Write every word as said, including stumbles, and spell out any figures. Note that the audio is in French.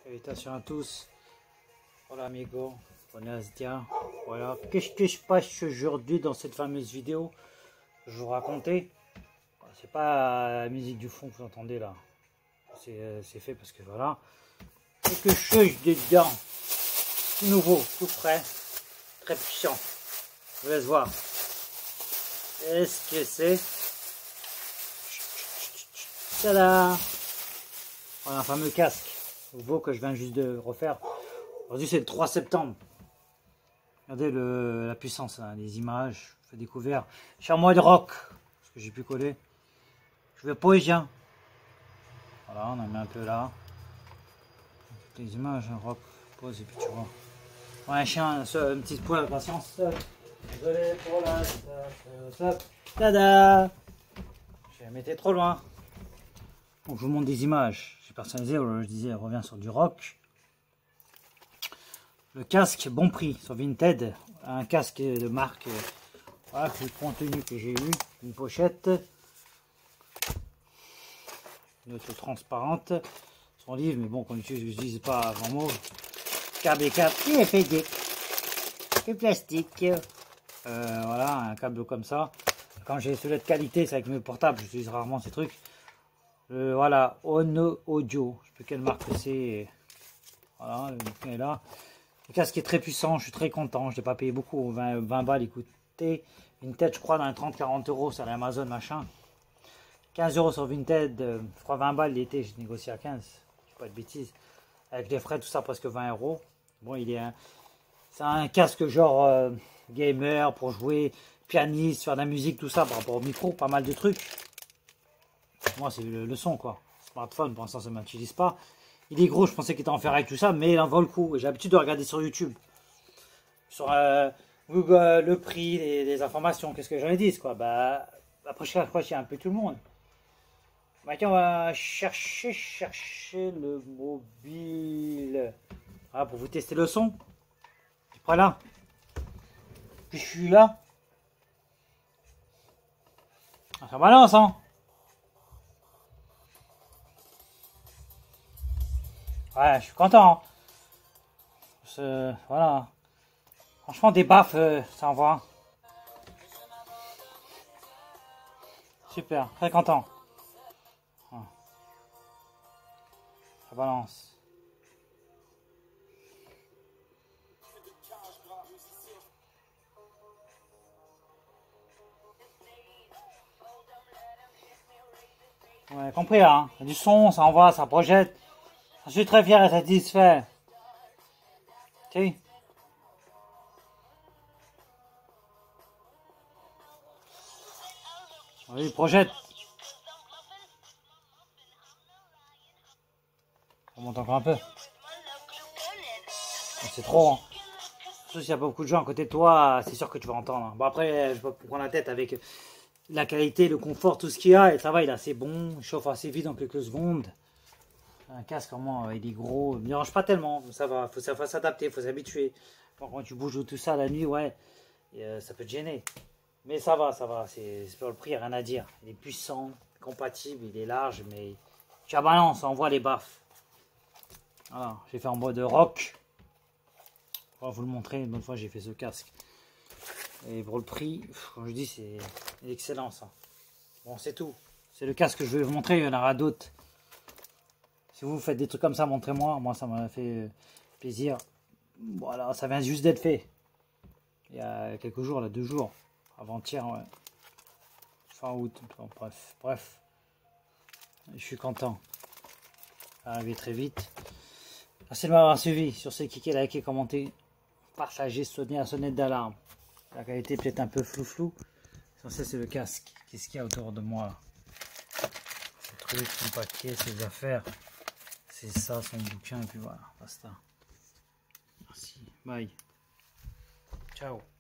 Salutations à tous. Hola amigo, buenos días. Voilà, qu'est-ce que je passe aujourd'hui dans cette fameuse vidéo? Je vous racontais. C'est pas la musique du fond que vous entendez là. C'est fait parce que voilà. Quelque chose dedans. Tout nouveau, tout frais, très puissant. Je vous laisse voir. Qu'est-ce que c'est? Tada! Voilà un fameux casque nouveau que je viens juste de refaire. Aujourd'hui c'est le trois septembre. Regardez le, la puissance, hein, les images, je fais découvert. Je suis en mode rock, parce que j'ai pu coller. Je vais poésien. Voilà, on en met un peu là. Toutes les images, hein, rock, pose et puis tu vois. Ouais, un chien, une petite poêle de patience. Désolé pour la... Tada! Je vais mettre trop loin. Donc je vous montre des images. J'ai personnalisé, je disais, revient sur du rock. Le casque, bon prix, sur Vinted. Un casque de marque, voilà, le contenu que j'ai eu. Une pochette. Une autre transparente. Son livre, mais bon, qu'on n'utilise pas à grand mot. Câble et câble, il est fait des du plastique. Euh, voilà, un câble comme ça. Quand j'ai celui de qualité, c'est avec mes portables, j'utilise rarement ces trucs. Euh, voilà, Ono Audio, je sais plus quelle marque c'est. Voilà, le bouquin est là. Le casque est très puissant, je suis très content. Je l'ai pas payé beaucoup, vingt, vingt balles, écoutez. Vinted, je crois, dans les trente à quarante euros sur Amazon, machin. quinze euros sur Vinted, euh, je crois vingt balles l'été, j'ai négocié à quinze. Je dis pas de bêtises. Avec les frais, tout ça, presque vingt euros. Bon, il est un. C'est un casque genre euh, gamer pour jouer, pianiste, faire de la musique, tout ça par rapport au micro, pas mal de trucs. Moi, c'est le, le son quoi. Smartphone, pour l'instant, ça ne m'utilise pas. Il est gros, je pensais qu'il était en fer avec tout ça, mais il en vaut le coup. J'ai l'habitude de regarder sur YouTube. Sur euh, Google, le prix, les, les informations, qu'est-ce que j'en ai dit quoi. Bah, la prochaine fois, il y a un peu tout le monde. Maintenant, on va chercher, chercher le mobile. Voilà, pour vous tester le son. Voilà. Puis je suis là. Ah, ça balance, hein. Ouais, je suis content. Hein. Voilà. Franchement, des baffes, euh, ça envoie. Super, très content. Ouais. Ça balance. Ouais, compris, hein. Il y a du son, ça envoie, ça projette. Je suis très fier et satisfait. Ok. Oui, il projette. On monte encore un peu. C'est trop, hein. Surtout s'il n'y a pas beaucoup de gens à côté de toi, c'est sûr que tu vas entendre. Bon, après, je vais pas prendre la tête avec la qualité, le confort, tout ce qu'il y a. Et ça va, il est assez bon. Il chauffe assez vite en quelques secondes. Un casque, vraiment, il est gros. Il ne dérange pas tellement. Ça va, faut, ça faut s'adapter, il faut s'habituer. Quand tu bouges tout ça la nuit, ouais, et, euh, ça peut te gêner. Mais ça va, ça va. C'est pour le prix, rien à dire. Il est puissant, compatible, il est large, mais tu as balance, on voit les baffes. Voilà, j'ai fait en mode rock. On va vous le montrer. Une bonne fois, j'ai fait ce casque. Et pour le prix, comme je dis, c'est excellent ça. Bon, c'est tout. C'est le casque que je vais vous montrer. Il y en aura d'autres. Si vous faites des trucs comme ça, montrez-moi. Moi, ça m'a fait plaisir. Voilà, ça vient juste d'être fait. Il y a quelques jours, là, deux jours. Avant-hier, ouais. Fin août. Bon, bref, bref. Je suis content. Ça va arriver très vite. Merci de m'avoir suivi. Sur ce, cliquez, likez, commentez, partagez, sonnez la sonnette d'alarme. La qualité peut-être un peu flou-flou. Ça, c'est le casque. Qu'est-ce qu'il y a autour de moi? Ces trucs, son paquet, ses affaires. C'est ça, son bouquin, et puis voilà, basta. Merci, bye. Ciao.